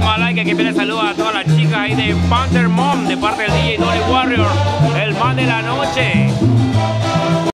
a like, que pide saludos a todas las chicas ahí de Panther Mom, de parte del DJ Dolly Warrior, el man de la noche.